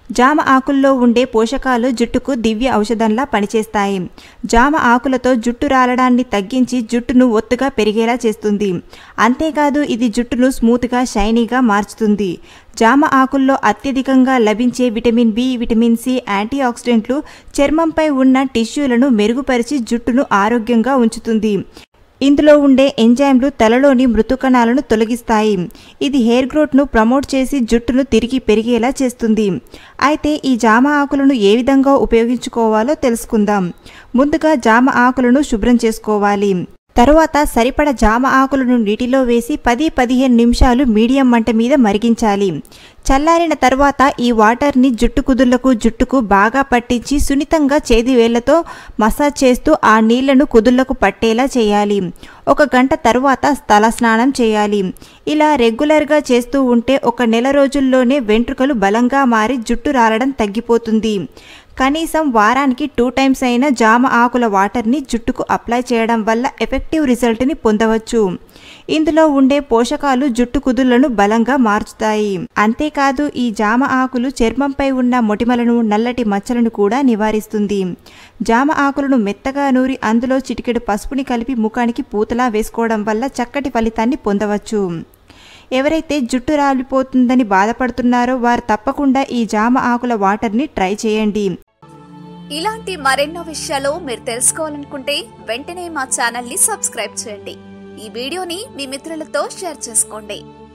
జామ ఆకుల్లో ఉండే పోషకాలు జుట్టుకు దివ్య ఔషధంలా పనిచేస్తాయి. జామ ఆకులతో జుట్టు రాలడాన్ని తగ్గించి జుట్టును ఒత్తుగా పెరిగేలా చేస్తుంది. అంతేకాదు ఇది జుట్టును స్మూత్గా షైనీగా మార్చుతుంది. జామ ఆకుల్లో అత్యధికంగా లభించే vitamin B, vitamin C, anti ఆక్సిడెంట్లు చర్మంపై ఉన్న టిష్యూలను మెరుగుపరిచి జుట్టును ఆరోగ్యంగా ఉంచుతుంది. ఇందులో ఉండే ఎంజైమ్లు తలలోని మృతుకణాలను తొలగిస్తాయి. ఇది హెయిర్ గ్రోత్ను ప్రమోట్ చేసి జుట్టును తిరిగి పెరిగేలా చేస్తుంది. అయితే ఈ జామ ఆకులను ఏ విధంగా ఉపయోగించుకోవాలో తెలుసుకుందాం. ముందుగా జామ ఆకులను శుభ్రం చేసుకోవాలి. తరువాత సరిపడ జామ ఆకులను నీటిలో వేసి 10-15 నిమిషాలు మీడియం మంట మీద మరిగించాలి. చల్లారిన తర్వాత ఈ వాటర్ని జుట్టు కుదుళ్లకు, జుట్టుకు బాగా పట్టించి సున్నితంగా చేతి వేళ్లతో మసాజ్ చేస్తూ ఆ నీళ్లను కుదుళ్లకు పట్టేలా చేయాలి. 1 గంట తర్వాత తల స్నానం చేయాలి. ఇలా రెగ్యులర్గా చేస్తూ ఉంటే 1 నెల రోజుల్లోనే వెంట్రుకలు బలంగా మారి జుట్టు రాలడం తగ్గిపోతుంది. కనీసం వారానికి 2 టైమ్స్ అయినా జామ ఆకుల వాటర్ని జుట్టుకు అప్లై చేయడం వల్ల ఎఫెక్టివ్ రిజల్ట్ని పొందవచ్చు. ఇందులో ఉండే పోషకాలు జుట్టు కుదుళ్లను బలంగా మార్చుతాయి. అంతేకాదు ఈ జామ ఆకులు చర్మంపై ఉన్న మొటిమలను, నల్లటి మచ్చలను కూడా నివారిస్తుంది. జామ ఆకులను మెత్తగా నూరి అందులో చిటికెడు పసుపుని కలిపి ముఖానికి పూతలా వేసుకోవడం వల్ల చక్కటి ఫలితాన్ని పొందవచ్చు. ఎవరైతే జుట్టు రాలిపోతుందని బాధపడుతున్నారో వారు తప్పకుండా ఈ జామ ఆకుల వాటర్ని ట్రై చేయండి. ఇలాంటి మరెన్నో విషయాలు మీరు తెలుసుకోవాలనుకుంటే వెంటనే మా ఛానల్ ని సబ్స్క్రైబ్ చేయండి. ఈ వీడియోని మీ మిత్రులతో షేర్ చేసుకోండి.